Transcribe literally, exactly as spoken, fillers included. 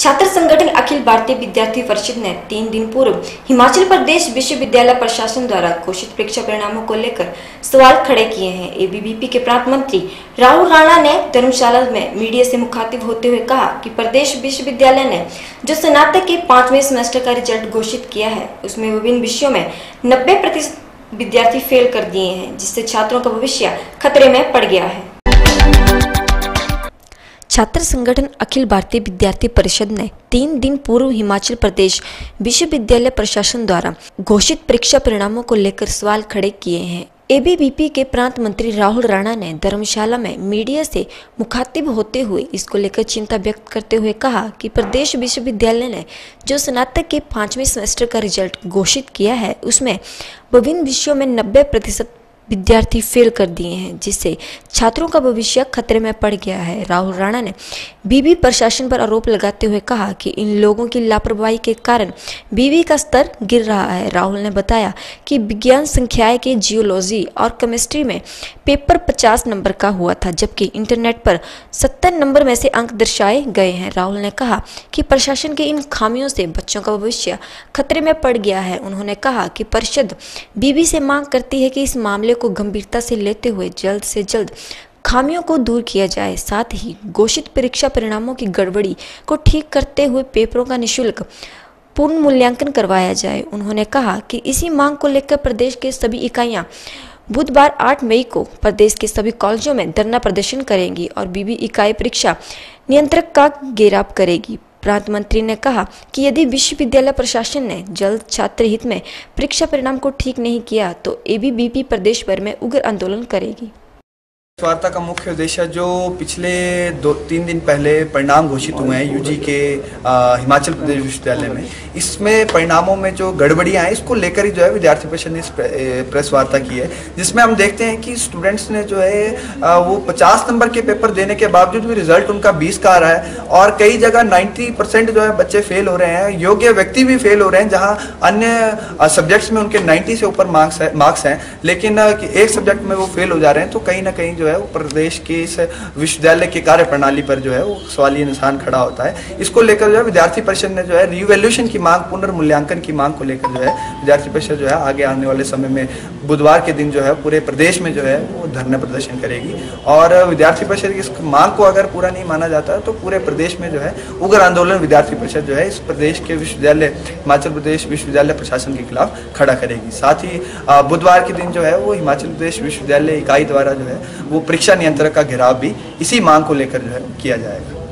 छात्र संगठन अखिल भारतीय विद्यार्थी परिषद ने तीन दिन पूर्व हिमाचल प्रदेश विश्वविद्यालय प्रशासन द्वारा घोषित परीक्षा परिणामों को लेकर सवाल खड़े किए हैं। एबीवीपी के प्रांत मंत्री राहुल राणा ने धर्मशाला में मीडिया से मुखातिब होते हुए कहा कि प्रदेश विश्वविद्यालय ने जो स्नातक के पांचवें सेमेस्टर का रिजल्ट घोषित किया है उसमें विभिन्न विषयों में नब्बे प्रतिशत विद्यार्थी फेल कर दिए हैं, जिससे छात्रों का भविष्य खतरे में पड़ गया है। छात्र संगठन अखिल भारतीय विद्यार्थी परिषद ने तीन दिन पूर्व हिमाचल प्रदेश विश्वविद्यालय प्रशासन द्वारा घोषित परीक्षा परिणामों को लेकर सवाल खड़े किए हैं। एबीवीपी के प्रांत मंत्री राहुल राणा ने धर्मशाला में मीडिया से मुखातिब होते हुए इसको लेकर चिंता व्यक्त करते हुए कहा कि प्रदेश विश्वविद्यालय ने जो स्नातक के पांचवें सेमेस्टर का रिजल्ट घोषित किया है उसमें विभिन्न विषयों में नब्बे प्रतिशत विद्यार्थी फेल कर दिए हैं, जिससे छात्रों का भविष्य खतरे में पड़ गया है। राहुल राणा ने बीबी प्रशासन पर आरोप लगाते हुए कहा कि इन लोगों की लापरवाही के कारण बीबी का स्तर गिर रहा है। राहुल ने बताया कि विज्ञान संख्याएं के जियोलॉजी और केमिस्ट्री में पेपर पचास नंबर का हुआ था, जबकि इंटरनेट पर सत्तर नंबर में से अंक दर्शाए गए हैं। राहुल ने कहा कि प्रशासन के इन खामियों से बच्चों का भविष्य खतरे में पड़ गया है। उन्होंने कहा कि परिषद बीबी से मांग करती है कि इस मामले को गंभीरता से लेते हुए जल्द से जल्द खामियों को दूर किया जाए, साथ ही घोषित परीक्षा परिणामों की गड़बड़ी को ठीक करते हुए पेपरों का निःशुल्क पूर्ण मूल्यांकन करवाया जाए। उन्होंने कहा कि इसी मांग को लेकर प्रदेश के सभी इकाइयां बुधवार आठ मई को प्रदेश के सभी कॉलेजों में धरना प्रदर्शन करेंगी और बीबी इकाई परीक्षा नियंत्रक का घेराव करेगी। प्रांत मंत्री ने कहा कि यदि विश्वविद्यालय प्रशासन ने जल्द छात्र हित में परीक्षा परिणाम को ठीक नहीं किया तो एबीवीपी प्रदेश भर में उग्र आंदोलन करेगी। वार्ता का मुख्य उद्देश्य जो पिछले दो तीन दिन पहले परिणाम घोषित हुए हैं यूजी के आ, हिमाचल प्रदेश विश्वविद्यालय में, इसमें परिणामों में जो गड़बड़ियां हैं इसको लेकर ही जो है विद्यार्थी परिषद ने प्रेस वार्ता की है, जिसमें हम देखते हैं कि स्टूडेंट्स ने जो है आ, वो पचास नंबर के पेपर देने के बावजूद भी रिजल्ट उनका बीस का आ रहा है और कई जगह नाइन्टी परसेंट जो है बच्चे फेल हो रहे हैं, योग्य व्यक्ति भी फेल हो रहे हैं, जहाँ अन्य सब्जेक्ट्स में उनके नाइन्टी से ऊपर मार्क्स है मार्क्स हैं लेकिन एक सब्जेक्ट में वो फेल हो जा रहे हैं। तो कहीं ना कहीं जो है वो प्रदेश के इस विश्वविद्यालय की कार्य प्रणाली पर जो है वो सवालिया निशान खड़ा होता है। इसको लेकर जो है विद्यार्थी परिषद ने जो है रिवैल्यूएशन की मांग, पुनर्मूल्यांकन की मांग को लेकर जो है विद्यार्थी परिषद जो है आगे आने वाले समय में बुधवार के दिन जो है पूरे प्रदेश में जो है वो धरना प्रदर्शन करेगी और विद्यार्थी परिषद की इस मांग को अगर पूरा नहीं माना जाता तो पूरे प्रदेश में जो है उग्र आंदोलन विद्यार्थी परिषद जो है इस प्रदेश के विश्वविद्यालय हिमाचल प्रदेश विश्वविद्यालय प्रशासन के खिलाफ खड़ा करेगी। साथ ही बुधवार के दिन जो है वो हिमाचल प्रदेश विश्वविद्यालय इकाई द्वारा जो है वो परीक्षा नियंत्रक का घेराव भी इसी मांग को लेकर जो है किया जाएगा।